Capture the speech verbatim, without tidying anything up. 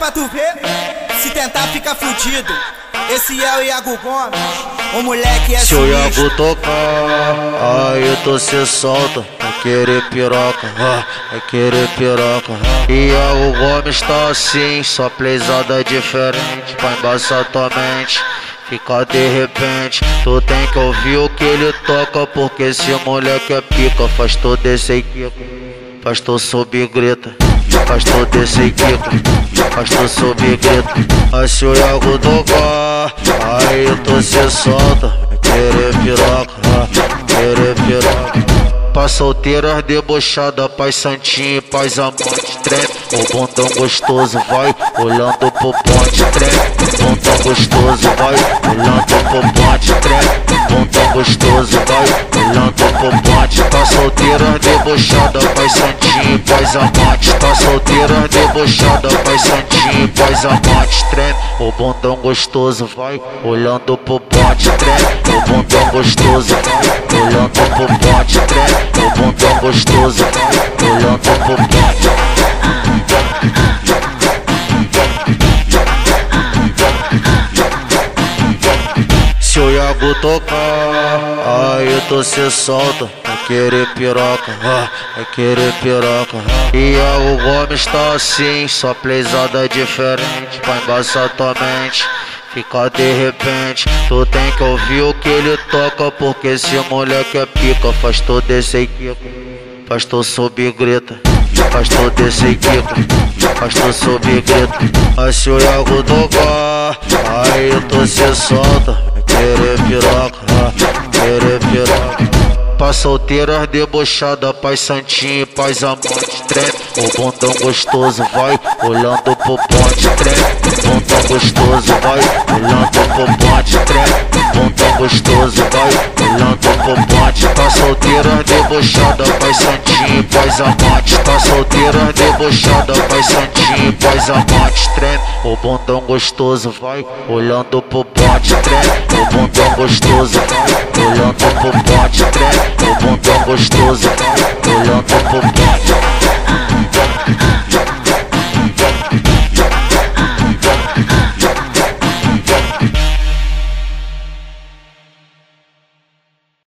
pra tu ver, se tentar fica fudido. Esse é o Iago Gomes, o moleque é se o sinistro. Iago tocar, aí tu se solta. Vai querer piroca, vai querer piroca. Iago Gomes tá assim, só playzada diferente pra embaçar tua mente. Fica de repente, tu tem que ouvir o que ele toca, porque esse moleque é pica. Faz tu descer e quica, faz tu subir e grita, faz tu descer e quica, faz tu subir e grita. Mas se o Iago tocar, aí tu se solta. Vai querer piroca, querer piroca. Pra solteiras debochada, paz santinho, paz amante, treme, o bundão gostoso vai olhando pro ponte, treme, bundão gostoso vai olhando pro ponte, treme, bundão gostoso vai olhando pro ponte. Pra solteiras debochada, paz santinho, paz amante, pra solteiras debochada, paz santinho, paz amante, treme, o bundão gostoso vai olhando pro ponte, treme, o bundão gostoso vai olhando pro ponte, treme, o bundão gostoso olhando pro ponte. Se o Iago tocar, aí tu se solta. Vai querer piroca, vai querer piroca. Iago Gomes tá assim, só playzada diferente pra embaçar tua mente. Fica de repente, tu tem que ouvir o que ele toca, porque esse moleque é pica. Faz tu descer e quica, faz tu subir e grita, faz tu descer e quica, faz tu subir e grita. Mas se o Iago tocar, aí tu se solta. Vai querer piroca, querer piroca. Pra solteiras debochada, paz santinho, paz amante, treme, o bundão gostoso vai olhando pro ponte, treme, bundão gostoso vai olhando pro ponte, treme, bundão gostoso vai olhando pro ponte. Pra solteiras debochada, paz santinho, paz amante, pra solteiras debochada, paz santinho, paz amante, treme, o bundão gostoso vai olhando pro ponte, treme, o bundão gostoso vai olhando pro ponte, treme, o bundão gostoso olhando pro ponte.